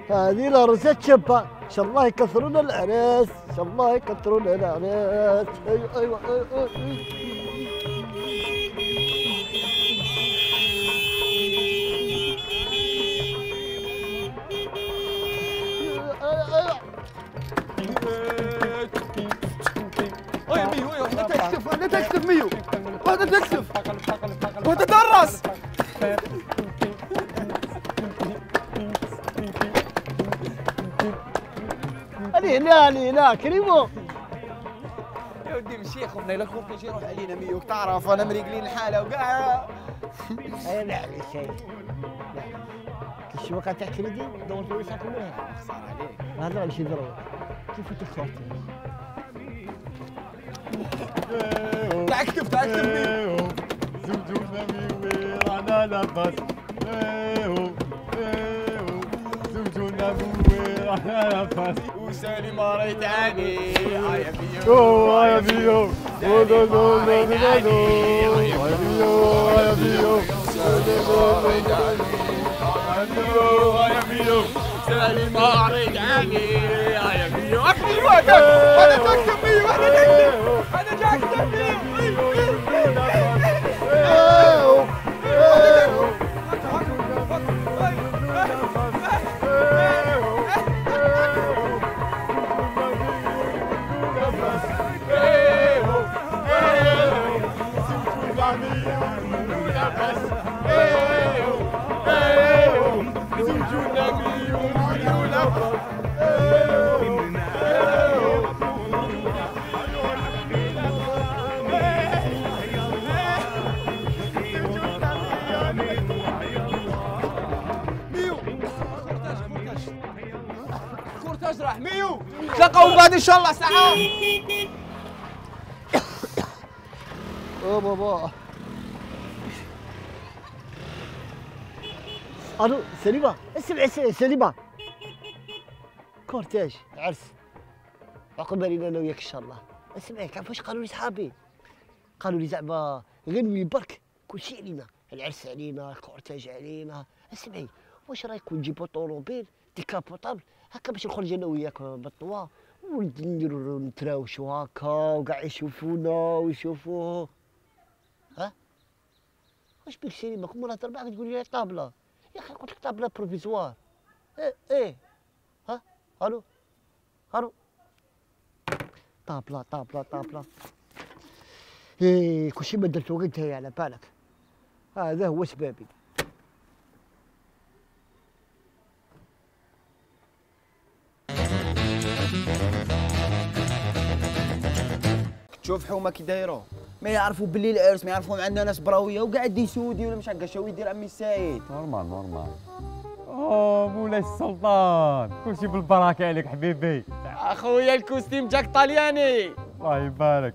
هذه العروسة شابة، ان شاء الله يكثرون العرس، ان شاء الله يكثرون العرس. ايوه ايوه ايوه ميو واحدة تكشف، واحدة تكشف ميو، واحدة تكشف، واحدة تدرس. لا كريمو يا ودي مشي خفنا الا خوف يجي يروح علينا ميوك، تعرف انا مريقلين الحالة وكاع. لا شيء لا كل شيء وقع تحكي لي دور فلوس كلها خسارة عليك. هذا غير شيء ضروري كيف تخاف تعال اكتب ميو. زوجونا ميوي رانا لاباس. زوجونا ميوي رانا لاباس. وسالم ريت عني يا ميو. يا ميو. سالم ريت عني يا ميو. هذا تكتب ميو، هذا جاي اكتب ميو. كورتاج راح ميو، تلاقوا بعد ان شاء الله ساعة. بابا الو سليمة، اسمع سليمة، كورتاج عرس عقب لينا انا وياك ان شاء الله. اسمعي عارف واش قالوا لي صحابي؟ قالوا لي زعما غنوي برك كل شيء علينا، العرس علينا، الكورتاج علينا. اسمعي واش رايك نجيبو طوموبيل ديكابوطابل هكا باش نخرج انا وياك بالطوا ونديرو نتراوشو هكا وكاع يشوفونا ويشوفوه. ها واش بيك سليمة كون نهضر معاك تقول لي طابلة؟ يا اخي قلت لك طابلة بروفيزوار. ايه ها الو طابلة ايه كلشي ما درتو غير نتايا على بالك، هذا هو سبابي. شوف حومه كي دايرو، ما يعرفوا باللي العرس، ما يعرفوا عندنا ناس براويه وقاعد يسودي ولا مش هكا. شو يدير عمي سعيد؟ نورمال. مولاي السلطان، كلشي بالبركه عليك حبيبي. اخويا الكوستيم جاك طالياني. الله يبارك.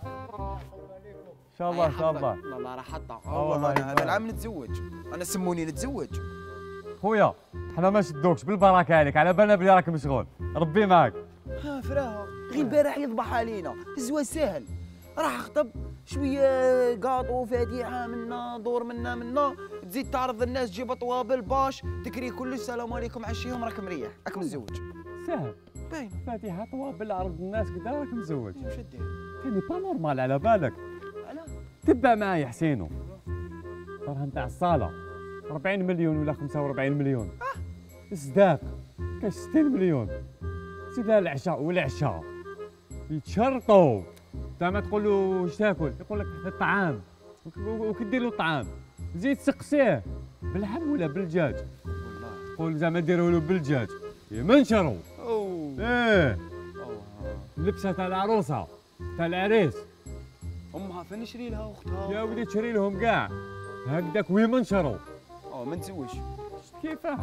ان شاء الله. الله راح حطه. والله انا هذا العام نتزوج، انا سموني نتزوج. خويا حنا ما شدوكش بالبركه عليك، على بالنا بلي راك مشغول. ربي معاك. ها فراها غير البارح يذبح علينا، الزواج ساهل. راح خطب شويه قاطو فاتحه منا دور منا تزيد تعرض الناس، تجيب طوابل باش تكري كل السلام عليكم عشيهم راك مريح، راك متزوج. ساهل باين فاتحه طوابل عرض الناس كذا راك متزوج. واش دير؟ ثاني با نورمال على بالك. علاه تبع معايا حسينو الدرهم تاع الصاله 40 مليون ولا 45 مليون. الصداق كاش 60 مليون. زيد لها العشاء يتشرطوا. انت ما تقول له واش تاكل، يقول لك الطعام، وكدير له الطعام زيد سقسيه باللحم ولا بالدجاج. والله قول زعما ديروا له بالدجاج يمنشروا. ايه اللبسه تاع العروسه تاع العريس امها فين نشري لها اختها؟ يا ولدي تشري لهم كاع هكذاك ويمنشروا. ما نتزوجش. كيفاه؟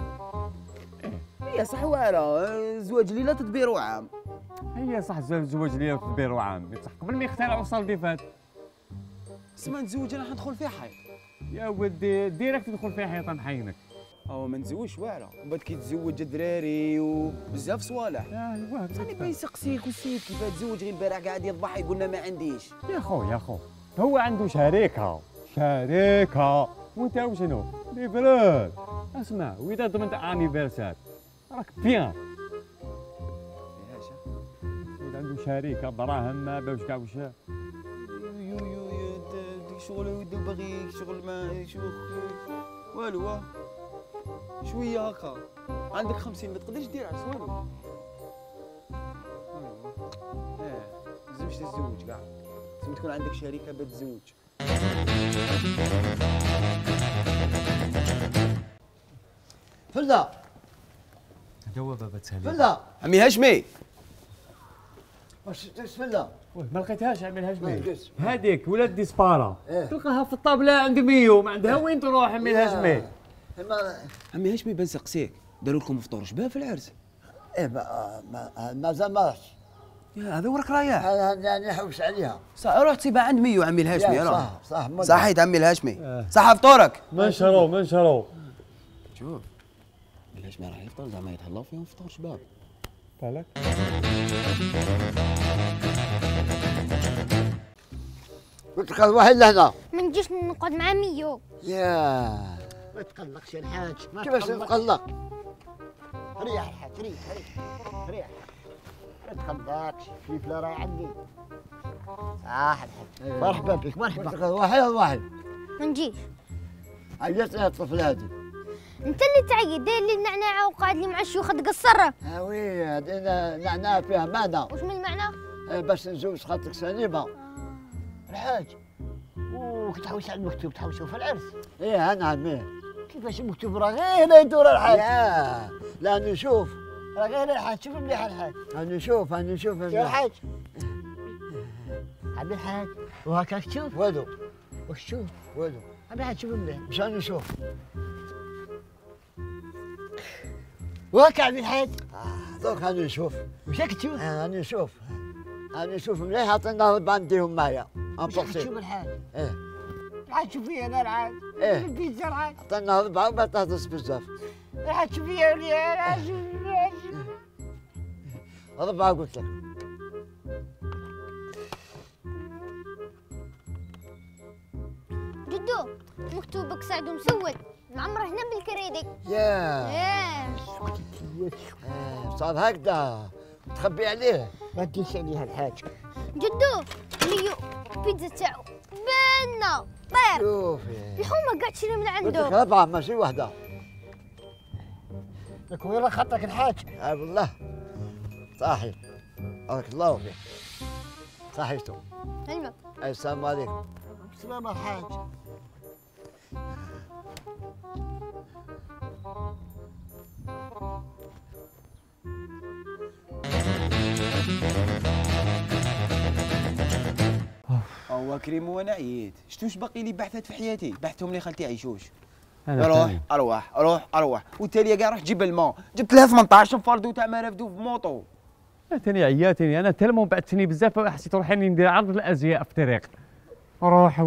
هي صح واعره، زواج ليله تدبير عام. هي صح زواج ليله تدبير وعام، بصح قبل ما يخترعوا الصال فات. سما نتزوج انا حندخل فيها حيط. يا ودي ديريكت تدخل فيها حيط نحينك. ما نتزوجش واعره، وبعد كي تزوج دراري وبزاف صوالح. ايوا ثاني بين سقسيك والسيد كيفاه تزوج غير البارح قاعد يضحي يقولنا ما عنديش. يا خو هو عنده شريكه وانت وشنو؟ ليبرال. اسمع واذا ضمنت انيفرسار راك بيان. فيهاش إذا عنده شركة دراهم ما باوش كاع واش. ديك شغل ودو باغي شغل ما شوخ والو شويه هكا. عندك 50 ما تقدرش دير عرس والو. لازمش تتزوج كاع، لازم تكون عندك شركه باش تتزوج. فلة جوا بابا تسالي. فلة عمي هاشمي واش فلة ما لقيتهاش عمي الهاشمي. لقيت. هذيك ولاد ديسبارا إيه. تلقاها في الطابله عند ميو ما عندها وين تروح عمي الهاشمي. عمي هاشمي بنسقسيك، داروا لكم فطور شباب في العرس؟ ايه مازال ما رحتش. يا هذا وراك رايح. انا نحوس عليها. صح روح تسيبها عند ميو عمي الهاشمي. راه صح صحيت عمي الهاشمي. صح فطورك. منشروا شوف الهاشمي راه يفطر زعما يتهلاو فيهم فطور شباب. بالك قلت لك واحد لهنا. ما نجيش نقعد مع ميو. يا ما تقلقش يا الحاج. كيفاش نتقلق؟ ريح الحاج ريح ما تقلقش. الفلفله راهي عندي. صح الحاج. مرحبا بك مرحبا. واحد ما نجيش. عيطت يا الطفل هذه. انت اللي تعيد داير لي النعناع وقاعد لي مع الشيوخ تقصر. وي هذه نعناع فيها ماده. وش من المعنى؟ باش نزوج خاطرك سليمه. الحاج وكتحوس على المكتوب تحوسوا في العرس. ايه انا عمي. كيفاش المكتوب راه غير يدور الحاج. لا نشوف راه غير الحاج. شوف مليح الحاج. نشوف يا الحاج. عمي الحاج وهكاك تشوف والو. واش تشوف والو. عمي الحاج شوف مليح مشان نشوف. وهكا عمي الحاج. دوك راني نشوف. وشاك تشوف؟ راني نشوف مليح. عطينا بانديهم معايا. وشاك تشوف الحاج؟ ايه الحاج شوف فيا انا الحاج. ايه البيتزا الحاج. عطينا ربعه وبطاطس بزاف. الحاج شوف فيا وليا ربعه قلت لك. جدو مكتوبك سعد مسود معمره هنا بالكريدي. ياه صار هكذا تخبي عليه. ما تديش عليها الحاج. جدو ميو بيتزا تاعو بنه طير. شوفي الحومه قاعد تشري من قلت لك عنده. ربعه ماشي وحده. لك وين خطك الحاج؟ والله صاحي. بارك الله فيك. صحيتو. علمك. السلام عليكم. السلام الحاج. هو كريم وانا عييت. شتوش باقي لي بحثات في حياتي؟ بحثهم لي خالتي عيشوش. أنا روح والتالية كاع روح جيب الماء. جبت لها 18 فردو تاع مرافدو في موطو. ثاني عياتني انا تلمو بعثتني بزاف حسيت روحي اني ندير عرض الازياء في الطريق. روح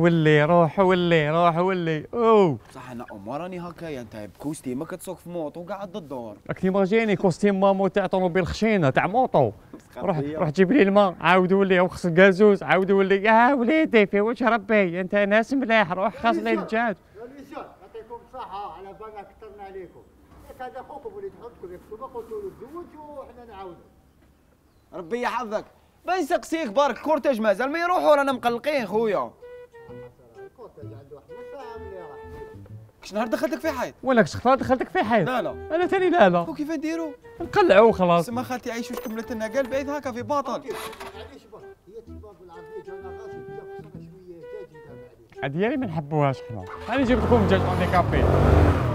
ولي اوه صح انا راني هكايا. انت بكوستيمك تسوق في موطو قاعد الدور. راك تيماجيني كوستيم مامو تاع طوموبيل خشينه تاع موطو. روح جيب لي الماء عاود ولي وخص الكازوز عاود ولي. يا وليدي في وجه ربي انت ناس ملاح. روح خاص لي الدجاج. يعطيكم الصحة على بالنا كثرنا عليكم. هذا خوكم وليد حطكم يكتبوا قلتوا له تزوجوا وحنا نعاودوا. ربي يحفظك. بين سقسيك بارك الكورتاج مازال ما يروحوا رانا مقلقين خويا. الكورتاج عنده واحد الساعة ملي راح. كش نهار دخلتك في حيط؟ ولا دخلتك في حيط؟ لا انا ثاني لا وكيف نديروا؟ نقلعوا خلاص. سما خالتي عيشوش كملت لنا قال بعيد هكا في باطل. علاش باه هي تباب العربية جانا غاشي بزاف خصنا شوية دجاج يدار عليه. هذه اللي ما نحبوهاش حنا. انا جبت لكم دجاج اون كافي.